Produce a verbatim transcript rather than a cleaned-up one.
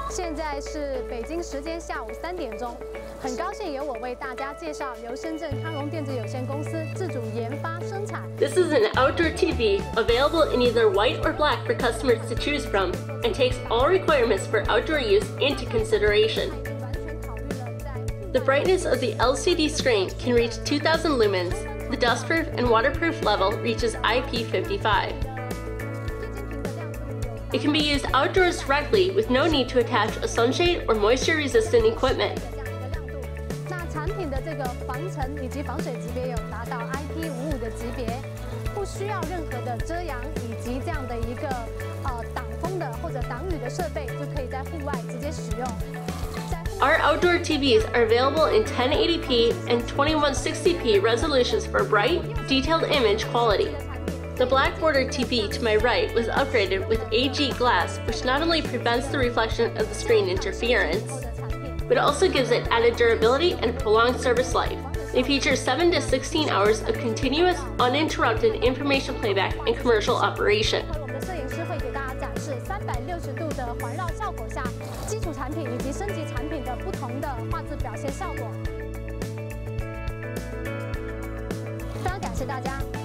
现在是北京时间下午三点钟，很高兴由我为大家介绍由深圳康荣电子有限公司自主研发生产。 This is an outdoor T V available in either white or black for customers to choose from, and takes all requirements for outdoor use into consideration. The brightness of the L C D screen can reach two thousand lumens. The dustproof and waterproof level reaches I P fifty-five. It can be used outdoors directly with no need to attach a sunshade or moisture-resistant equipment. 那产品的这个防尘以及防水级别有达到 I P 五五的级别，不需要任何的遮阳以及这样的一个呃挡风的或者挡雨的设备，就可以在户外直接使用。 Our outdoor T Vs are available in ten eighty p and twenty-one sixty p resolutions for bright, detailed image quality. The black bordered T V to my right was upgraded with A G glass, which not only prevents the reflection of the screen interference, but also gives it added durability and prolonged service life. It features seven to sixteen hours of continuous, uninterrupted information playback and commercial operation. 我们的摄影师会给大家展示三百六十度的环绕效果下，基础产品以及升级产品的不同的画质表现效果。非常感谢大家。